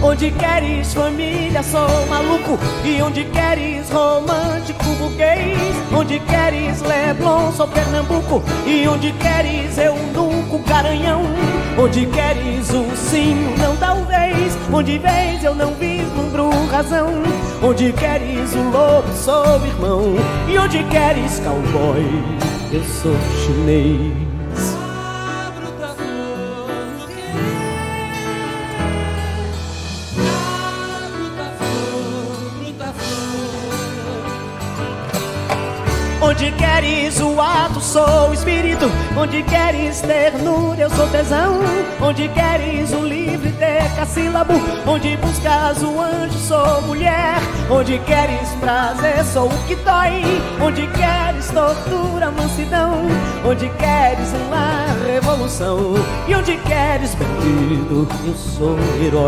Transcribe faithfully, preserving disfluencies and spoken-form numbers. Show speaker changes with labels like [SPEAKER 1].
[SPEAKER 1] Onde queres família, sou maluco. E onde queres romântico, burguês. Onde queres Leblon, sou Pernambuco. E onde queres eunuco, Garanhão. Onde queres ursinho, não talvez. Onde vês eu não vislumbro razão. Onde queres o lobo, sou irmão. E onde queres cowboy, eu sou chinês. Onde queres o ato, sou o espírito. Onde queres ternura, eu sou tesão. Onde queres o livre decassílabo. Onde buscas o anjo, sou mulher. Onde queres prazer, sou o que dói. Onde queres tortura, mansidão. Onde queres uma revolução. E onde queres bandido, eu sou herói.